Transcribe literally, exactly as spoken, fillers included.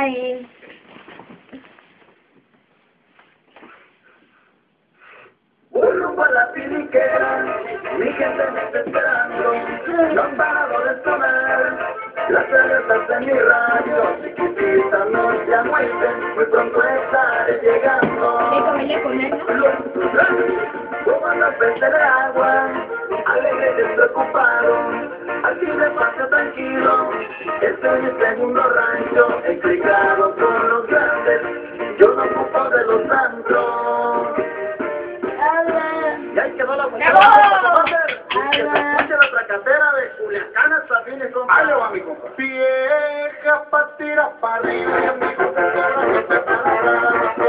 Bye. Un rumbo a la finiquera, mi gente me está esperando, no han parado de sonar las alertas de mi radio, chiquitita no se agüiten, muy pronto estaré llegando. ¿Qué comerle con él, no? Tomando el pez de agua, alegre y despreocupado, aquí de paso tranquilo, estoy en el segundo rancho, explicado con los grandes, yo no ocupo de los santos. Y ahí quedó la mujer. Que se escuche la tracatera de Culiacán hasta fines, compa. Ahí le va, mi compa. Vieja pa' tirar pa' arriba y amigo que se va a